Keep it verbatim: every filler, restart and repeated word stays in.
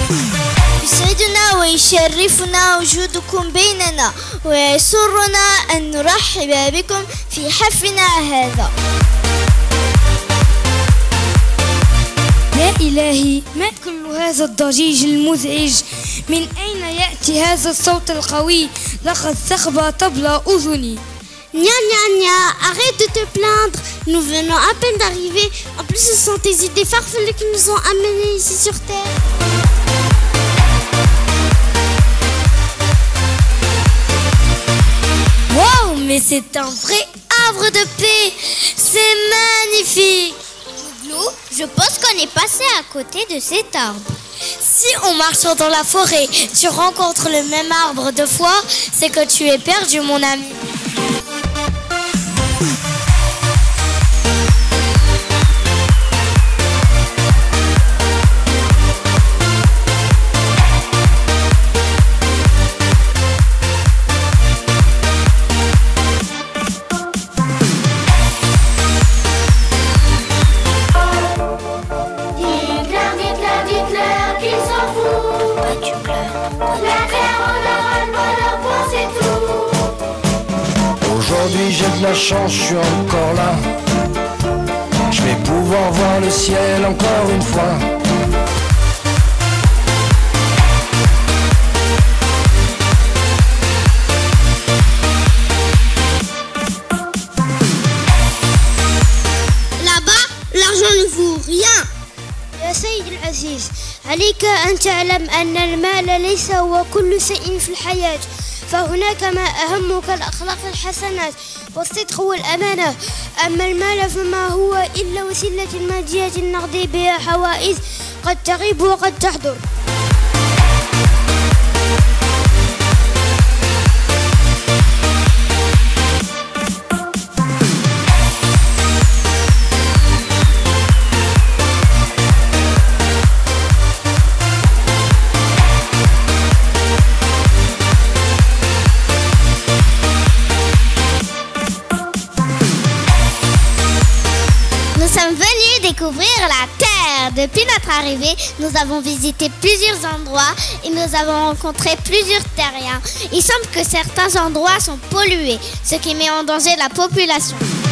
يسعدنا ويشرفنا وجودكم بيننا ويسرنا أن نرحب بكم في حفلنا هذا. يا إلهي، ما كل هذا الضجيج المزعج؟ من أين يأتي هذا الصوت القوي؟ لقد ثقب طبل أذني. Nya nya nya, arrête de te plaindre, nous venons à peine d'arriver. En plus ce sont tes idées farfelues qui nous ont amenés ici sur terre. Wow, mais c'est un vrai havre de paix. C'est magnifique. Glou, je pense qu'on est passé à côté de cet arbre. Si en marchant dans la forêt, tu rencontres le même arbre deux fois, c'est que tu es perdu, mon ami. Aujourd'hui j'ai de la chance, je suis encore là. Je vais pouvoir voir le ciel encore une fois. Là-bas, l'argent ne vaut rien. يا سيد العزيز، عليك أن تعلم أن المال ليس هو كل شيء في الحياة، فهناك ما أهم كالأخلاق الحسنات والصدق والأمانة. أما المال فما هو إلا وسيلة مادية نقضي بها حوائج قد تغيب وقد تحضر. Nous sommes venus découvrir la Terre. Depuis notre arrivée, nous avons visité plusieurs endroits et nous avons rencontré plusieurs terriens. Il semble que certains endroits sont pollués, ce qui met en danger la population.